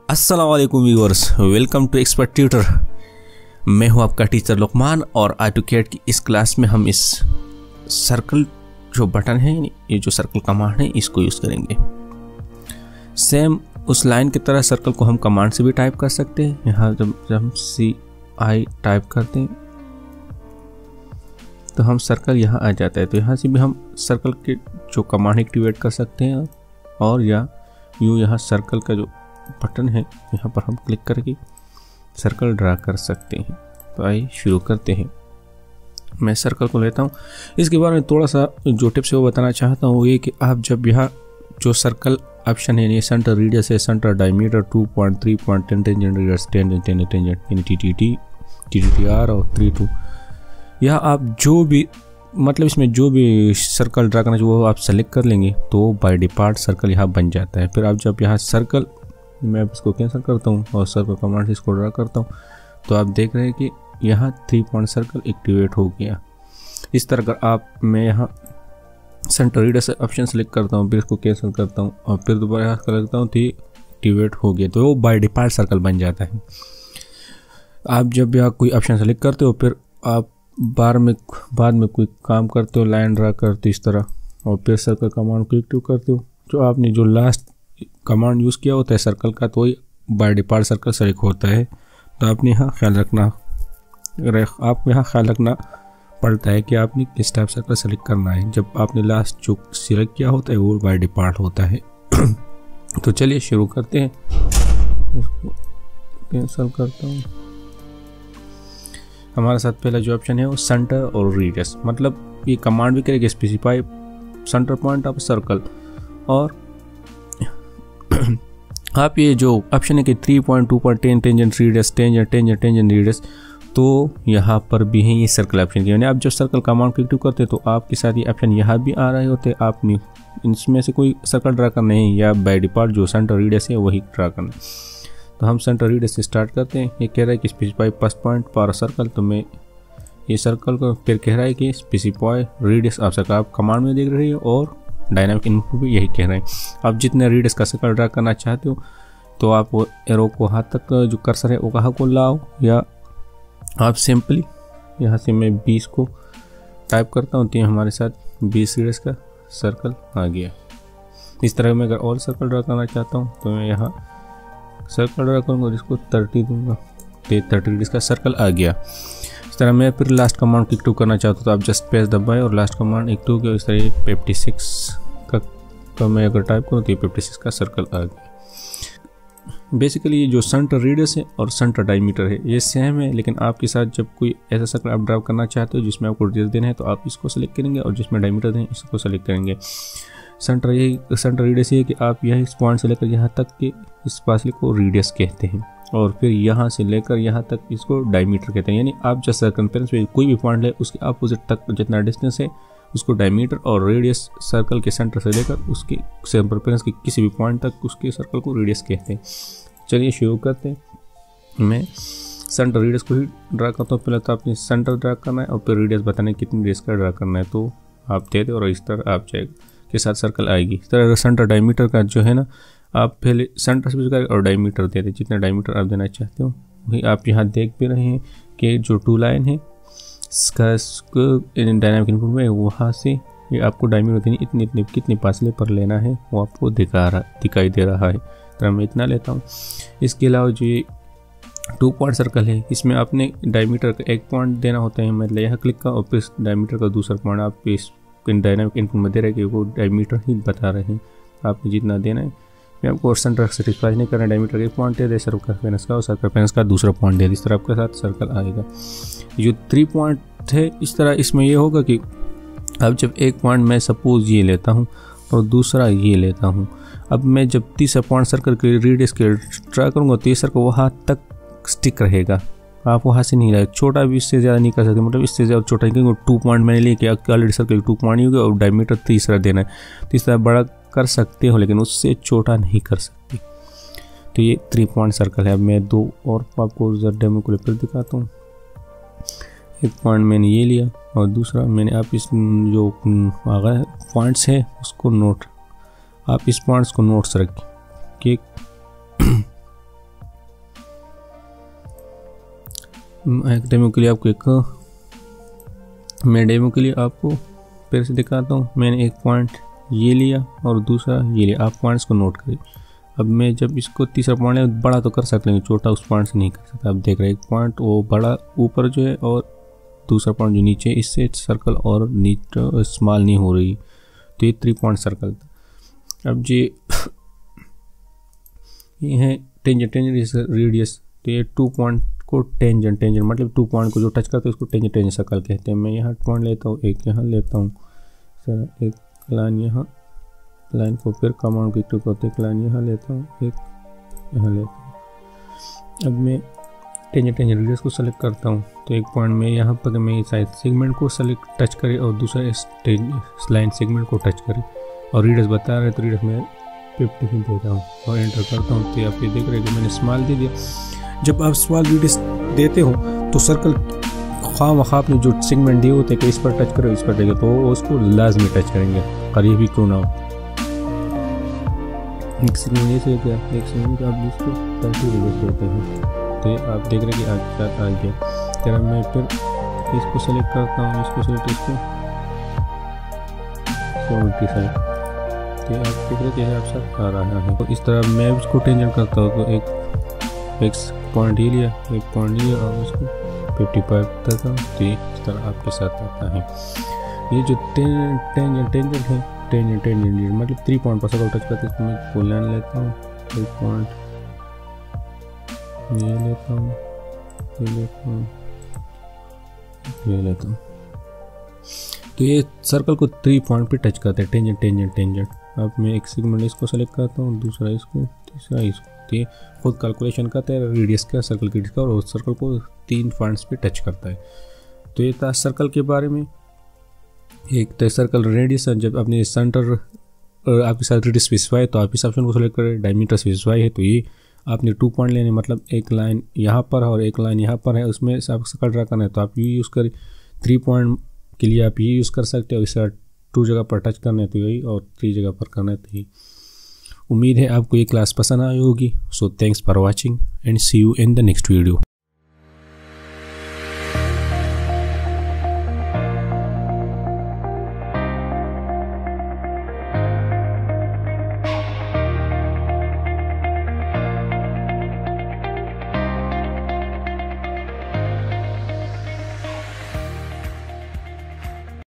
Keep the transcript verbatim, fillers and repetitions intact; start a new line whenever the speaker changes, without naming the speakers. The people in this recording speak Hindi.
अस्सलाम वालेकुम viewers, welcome to expert tutor. मैं हूं आपका टीचर लुकमान और ऑटोकैड की इस क्लास में हम इस सर्कल जो बटन है, ये जो सर्कल कमांड है, इसको यूज़ करेंगे। सेम उस लाइन की तरह सर्कल को हम कमांड से भी टाइप कर सकते हैं। यहाँ जब जब हम सी आई टाइप करते हैं तो हम सर्कल यहाँ आ जाता है, तो यहाँ से भी हम सर्कल के जो कमांड एक्टिवेट कर सकते हैं और या यूँ यहाँ सर्कल का जो बटन है यहाँ पर हम क्लिक करके सर्कल ड्रा कर सकते हैं। तो आइए शुरू करते हैं। मैं सर्कल को लेता हूँ। इसके बारे में थोड़ा सा जो टिप्स है वो बताना चाहता हूँ, ये कि आप जब यहाँ जो सर्कल ऑप्शन है, ये सेंटर रेडियस है, centre diameter two point three point tan tangent radius tan tan tangent यानी T T T T T T R और थ्री टू, यह आप जो भी मतलब इसमें जो भी सर्कल ड्रा करना चाहिए वो आप सेलेक्ट कर लेंगे तो बाय डिफ़ॉल्ट सर्कल यहाँ बन जाता है। फिर आप जब यहाँ सर्कल मैं इसको कैंसिल करता हूँ और सर्कल कमांड से इसको ड्रा करता हूँ तो आप देख रहे हैं कि यहाँ थ्री पॉइंट सर्कल एक्टिवेट हो गया। इस तरह अगर आप मैं यहाँ सेंटर रेडियस ऑप्शन सेलेक्ट करता हूँ, फिर इसको कैंसिल करता हूँ और फिर दोबारा यहाँ करता हूँ तो ये एक्टिवेट हो गया, तो वो बाय डिफ़ॉल्ट सर्कल बन जाता है। आप जब यहाँ कोई ऑप्शन सेलेक्ट करते हो फिर आप बार में बाद में कोई काम करते हो, लाइन ड्रा करते हो इस तरह, और फिर सर्कल कमांड को एक्टिव करते हो, जो आपने जो लास्ट कमांड यूज़ किया होता है सर्कल का तो वही बाय डिफ़ॉल्ट सर्कल सेलेक्ट होता है। तो आपने यहाँ ख्याल रखना आपको यहाँ ख्याल रखना पड़ता है कि आपने किस टाइप सर्कल सेलेक्ट करना है। जब आपने लास्ट जो सिलेक्ट किया होता है वो बाय डिफ़ॉल्ट होता है। तो चलिए शुरू करते हैं। इसको कैंसिल करता हूँ। हमारे साथ पहला जो ऑप्शन है वो सेंटर और रेडियस, मतलब ये कमांड भी करेगी specify centre point of circle. और आप ये जो ऑप्शन है कि three point two point tan tangent radius tangent tangent tangent radius, तो यहाँ पर भी है ये सर्कल ऑप्शन की, यानी आप जब सर्कल कमांड को एक्टिव करते हैं तो आपके साथ ये ऑप्शन यहाँ भी आ रहे होते हैं। आपने इनमें से कोई सर्कल ड्रा करना है या बाय डिफ़ॉल्ट जो सेंटर रेडियस है वही ड्रा करना है। तो हम सेंटर रेडियस से स्टार्ट करते हैं। ये कह रहा है कि specify first point for circle, तो मैं ये सर्कल को फिर कह रहा है कि स्पेसिफाई रेडियस ऑफ सर्कल, आप कमांड में देख रही है और डायनामिक इनपुट भी यही कह रहे हैं। आप जितने रेडियस का सर्कल ड्रा करना चाहते हो तो आप वो एरो को हाथ तक जो कर्सर है वो कहाँ को लाओ, या आप सिंपली यहाँ से मैं बीस को टाइप करता हूँ तो हमारे साथ बीस रेडियस का सर्कल आ गया। इस तरह मैं अगर और सर्कल ड्रा करना चाहता हूँ तो मैं यहाँ सर्कल ड्रा करूँगा, जिसको थर्टी दूंगा तो थर्टी रेडियस का सर्कल आ गया। इस तरह मैं फिर लास्ट कमांड को एक्टिव करना चाहता हूँ तो आप जस्ट पेज दबाएं और लास्ट कमांड एक्टिव किया। इस तरह फिफ्टी सिक्स का तो मैं अगर टाइप करूँ तो फिफ्टी सिक्स का सर्कल आ गया। बेसिकली ये जो सेंटर रेडियस है और सेंटर डायमीटर है ये सेम है, लेकिन आपके साथ जब कोई ऐसा सर्कल आप ड्रा करना चाहते हो जिसमें आपको रेडियस देना है तो आप इसको सेलेक्ट करेंगे और जिसमें डायमीटर देना है इसको सेलेक्ट करेंगे। सेंटर यही सेंटर रेडियस ये है कि आप यही इस पॉइंट से लेकर यहाँ तक के इस फासले को रेडियस कहते हैं और फिर यहाँ से लेकर यहाँ तक इसको डायमीटर कहते हैं। यानी आप जैसा सर्कमफेरेंस पे कोई भी पॉइंट ले उसके अपोजिट तक जितना डिस्टेंस है उसको डायमीटर, और रेडियस सर्कल के सेंटर से लेकर उसके सर्कमफेरेंस के किसी भी पॉइंट तक उसके सर्कल को रेडियस कहते हैं। चलिए शुरू करते हैं। मैं सेंटर रेडियस को ही ड्रा करता हूँ। पहले तो आपने सेंटर ड्रा करना है और फिर रेडियस बताना है कितनी रेडियस का ड्रा करना है, तो आप दे दें और इस तरह आप जाएगा के साथ सर्कल आएगी। इस तरह सेंटर डायमीटर का जो है ना, आप पहले सेंटर से करें और डायमीटर दे दें, जितना डायमीटर आप देना चाहते हो वही आप यहाँ देख भी रहे हैं कि जो टू लाइन है इसका डायनामिक इनपुट में वहाँ से ये आपको डायमीटर देनी, इतनी इतनी कितने फासले पर लेना है वो आपको दिखा रहा दिखाई दे रहा है। तरह मैं इतना लेता हूँ। इसके अलावा जो ये टू पॉइंट सर्कल है इसमें आपने डायमीटर का एक पॉइंट देना होता है, मतलब यहाँ क्लिक का और फिर डायमीटर का दूसरा पॉइंट आप इस डायनामिक इनपुट में दे रहे हैं कि वो डायमीटर ही बता रहे हैं आपको जितना देना है। मैं आपको सेंटर सेटिस्फाई नहीं करना, डायमीटर का एक पॉइंट दे दे, सर्कमफेरेंस का और सर्कमफेरेंस का दूसरा पॉइंट दे दे, इस तरह आपके साथ सर्कल आएगा। जो थ्री पॉइंट है इस तरह इसमें ये होगा कि अब जब एक पॉइंट मैं सपोज ये लेता हूँ और दूसरा ये लेता हूँ, अब मैं जब तीसरा पॉइंट सर्कल के रेडियस के ड्रा करूँगा तो ये सर्कल वहाँ तक स्टिक रहेगा, आप वहाँ से नहीं लाए, छोटा भी इससे ज़्यादा नहीं कर सकते, मतलब इससे ज़्यादा छोटा नहीं, क्योंकि टू पॉइंट मैंने लिए कि ऑलरेडी सर्कल टू पॉइंट ही हो गया और डायमीटर तीसरा देना है, तीसरा बड़ा कर सकते हो लेकिन उससे छोटा नहीं कर सकते। तो ये थ्री पॉइंट सर्कल है। अब मैं दो और आपको डेमो को फिर दिखाता हूँ। एक पॉइंट मैंने ये लिया और दूसरा मैंने आप इस जो पॉइंट्स है उसको नोट आप इस पॉइंट्स को नोट्स रखें कि डेमो के लिए आपको एक मैं डेमो के लिए आपको फिर से दिखाता हूँ। मैंने एक पॉइंट ये लिया और दूसरा ये लिया, आप पॉइंट्स को नोट करिए। अब मैं जब इसको तीसरा पॉइंट है बड़ा तो कर सकते हैं, छोटा उस पॉइंट से नहीं कर सकता। आप देख रहे हैं एक पॉइंट वो बड़ा ऊपर जो है और दूसरा पॉइंट जो नीचे, इससे सर्कल और नीचे स्मॉल नहीं हो रही, तो ये थ्री पॉइंट सर्कल था। अब ये ये है टेंजेंट, टेंजेंट रेडियस, तो ये टू पॉइंट को टेंजेंट, टेंजेंट मतलब टू पॉइंट को जो टच करते हैं उसको टेंजेंट टेंजेंट सर्कल कहते हैं। मैं यहाँ पॉइंट लेता हूँ, एक यहाँ लेता हूँ सर, एक लाइन यहाँ, लाइन को फिर कमांड क्लिक टू करते एक लाइन यहाँ लेता हूँ, एक यहाँ लेता हूँ। अब मैं टेंजेंट टेंजेंट रेडियस को सेलेक्ट करता हूँ, तो एक पॉइंट में यहाँ पर मैं साइड सेगमेंट को सेलेक्ट टच करे और दूसरा इस लाइन सेगमेंट को टच करे और रेडियस बता रहे तो रेडियस में फिफ्टी ही देता हूँ और एंटर करता हूँ। तो आप ये देख रहे हैं कि मैंने स्मॉल दे दिया। जब आप स्मॉल रेडियस देते हो तो सर्कल ख्वाह वहाँ आपने जो सेगमेंट दिए होते हैं कि इस पर टच करो, इस पर देगा, तो उसको लाजमी टच करेंगे, करीब ही क्यों ना हो। एक सेगमेंट ये से क्या एक सेगमेंट आप इसको थर्टी रेडियस देते हैं, तो आप देख रहे हैं कि आज साथ आ गया। फिर मैं फिर इसको सेलेक्ट करता हूँ, इसको सेलेक्ट इसको सेवेंटी सेलेक्ट, तो आप देख रहे हैं कि साथ आ रहा है। तो इस तरह मैं इसको टेंजेंट करता हूँ, तो एक एक पॉइंट ही लिया, एक पॉइंट लिया और उसको फिफ्टी फाइव देता हूँ, तो इस तरह आपके साथ आता है। ये जो टेंजेंट टेंजेंट है, टेंजेंट टेंजेंट मतलब थ्री पॉइंट पर सर्कल टच करते हैं, इसको मैं फुल लाइन लेता हूँ, एक पॉइंट ये लेता हूँ, ये लेता हूँ, ये लेता हूँ, तो ये सर्कल को थ्री पॉइंट पे टच करते हैं, टेंजेंट टेंजेंट टेंजेंट। अब मैं एक सेगमेंट इसको सेलेक्ट करता हूँ, दूसरा इसको, तीसरा इसको, तो ये खुद कैलकुलेशन करता है रेडियस का, सर्कल की का, और उस सर्कल को तीन पॉइंट्स पे टच करता है। तो ये था सर्कल के बारे में। एक तो सर्कल रेडियस, जब अपने सेंटर आपके साथ रेडियस स्पेसिफाई तो आप इस ऑप्शन को सेलेक्ट करें। डायमीटर स्पेसिफाई है तो ये आपने टू पॉइंट लेने, मतलब एक लाइन यहाँ पर है और एक लाइन यहाँ पर है, उसमें आप सर्कल ड्रा करना है तो आप ये यूज़ करें। थ्री पॉइंट के लिए आप ये यूज़ कर सकते हो, इस टू जगह पर टच करना है तो यही, और थ्री जगह पर करना है तो यही। उम्मीद है आपको ये क्लास पसंद आई होगी। So thanks for watching and see you in the next video.